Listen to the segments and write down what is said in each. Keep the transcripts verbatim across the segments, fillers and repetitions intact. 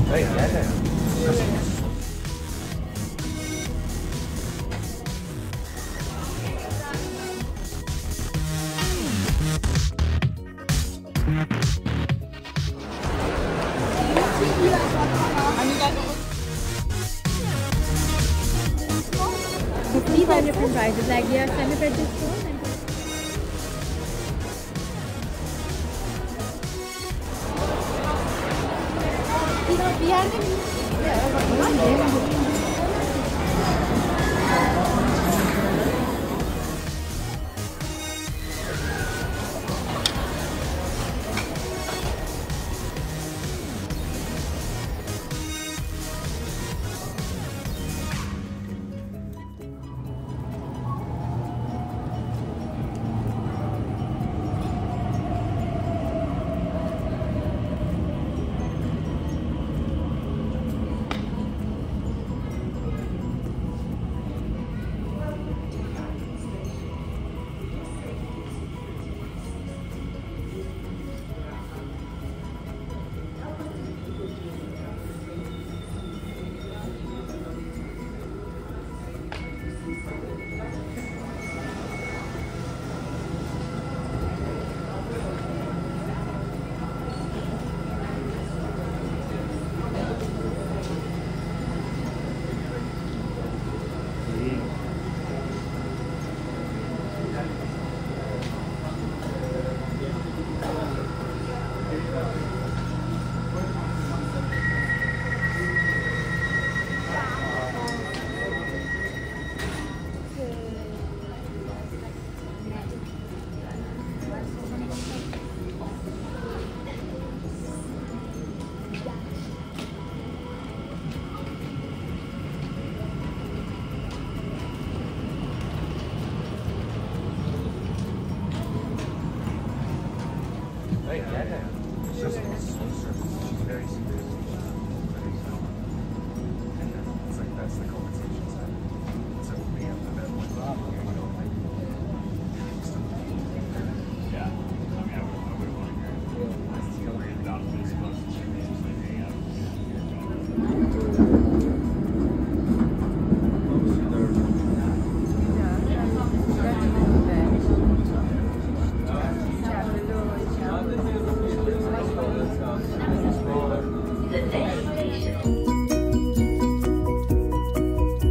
Hey, yeah, yeah. These are different prices, like they are semi-pretty stone and we are Hey, yeah, yeah. It's just, it's, it's very serious. And then it's like, that's the compensation side. So we have to bet with Rob here, you know, like, yeah. I mean, I would, I would want to hear it. That's the worry about this most of the things like, hey, I'm The next station.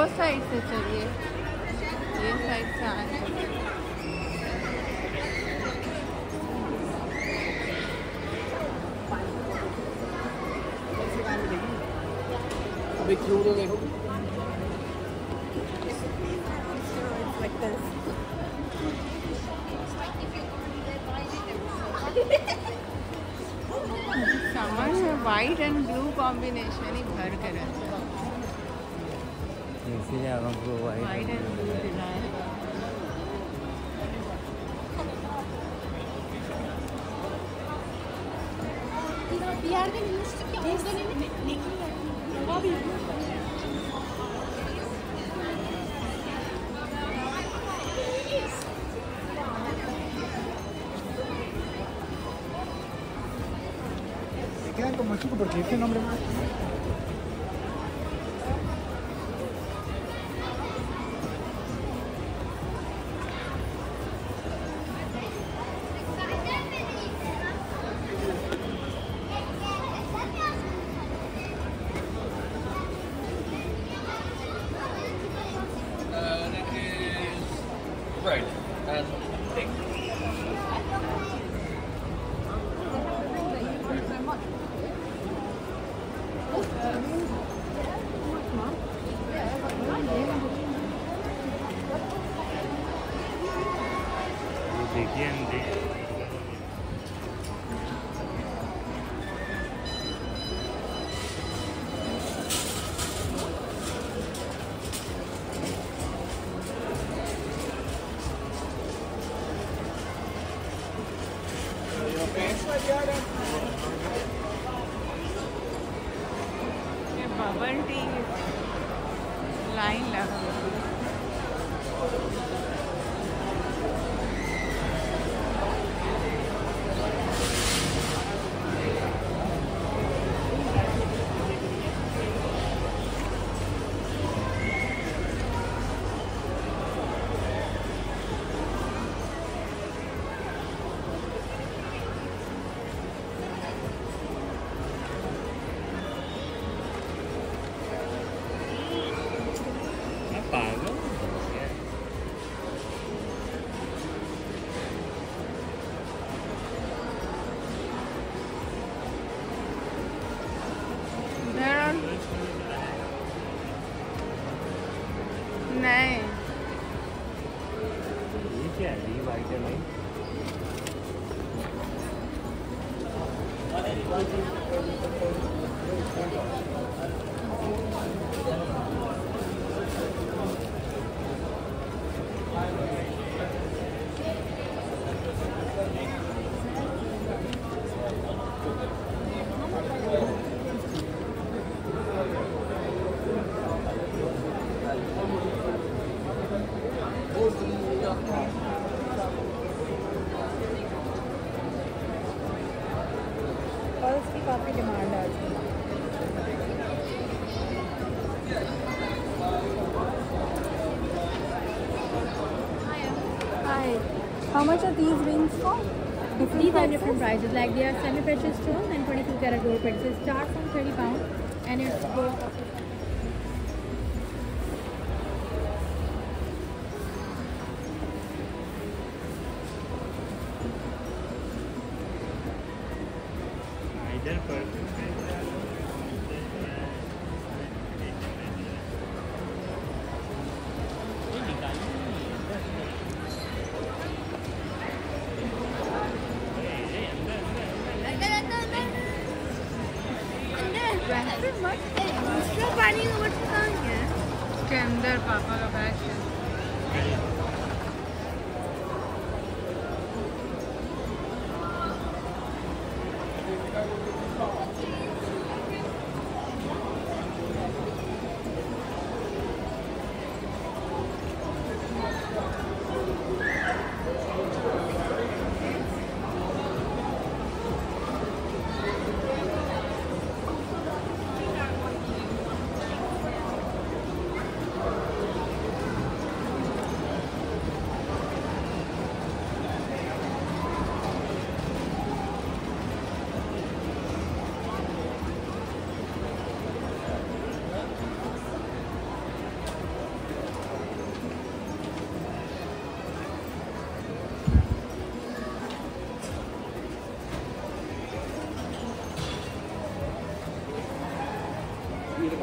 Side से चलिए, ये side से आए। अभी क्यों तो देखो समझ में वाइट एंड ब्लू कॉम्बिनेशन ही भर के रहता है। इसीलिए अब हमको white and blue design. quedan como chicos porque este nombre más. Right. And pink. देखिए हम देख ये बबल टी लाइन लगा हुआ है। पागल There are नहीं ये क्या है ये वाइट है भाई और उसकी काफ़ी डिमांड है आजकल। Hi. How much are these rings for? Different These are prices? different prices, like they are semi-precious stones and twenty-two karat gold plated. So it starts from thirty pounds and it's gold. इधर पर दूसरा पानी का but कहाँ है इसके अंदर पापा का बैग है।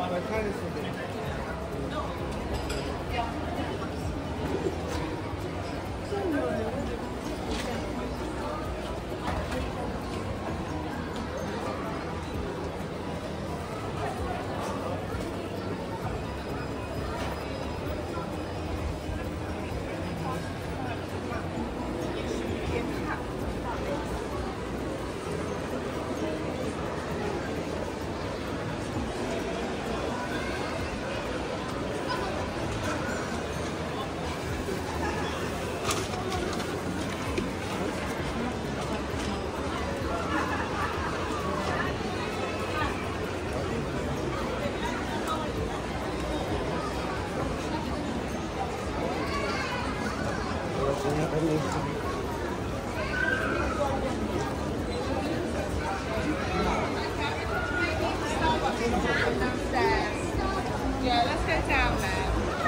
Yeah, let's go down there.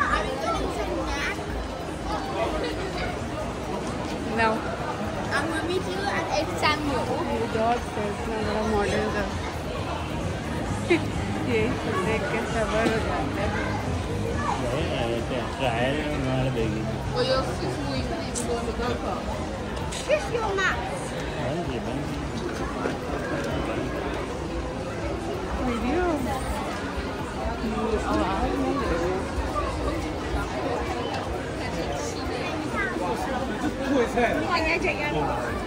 No. I'm gonna meet you at eight Samuel. George says ना बड़ा मॉडल था ये देख के सबर हो जाता है ट्रायल मार देगी Well, your sis will even even go on the go-kart. Kiss your nuts. बंद ये बंद वीडियो आवाज नहीं दे रही Anh chạy anh.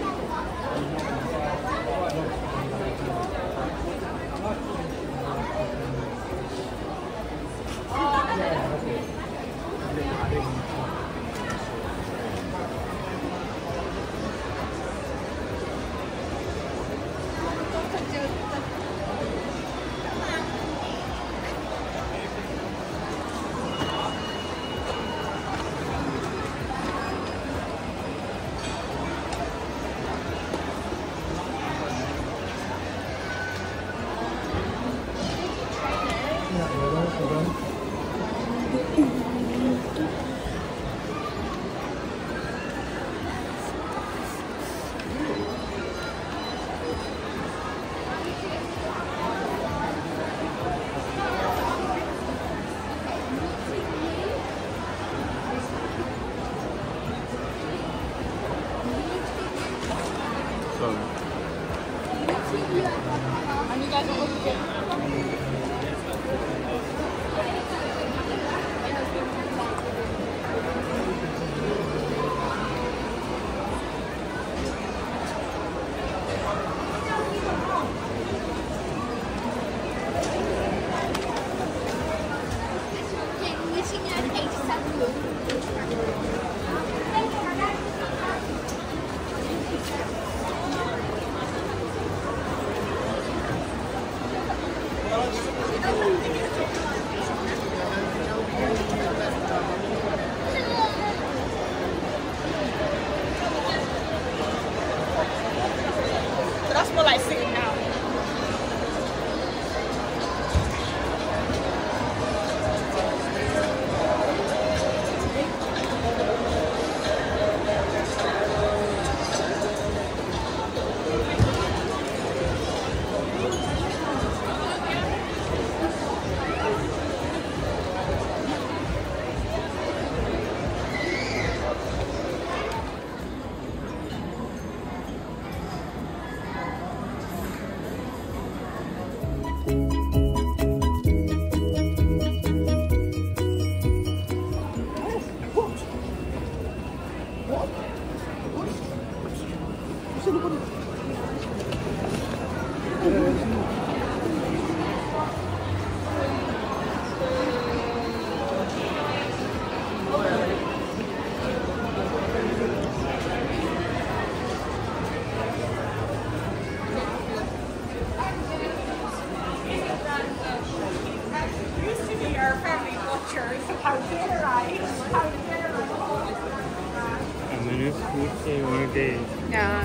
And you guys are looking. That's more like sitting down. Our family watchers. How dare I? How dare I? मैंने स्कूट से वहीं पे Yeah.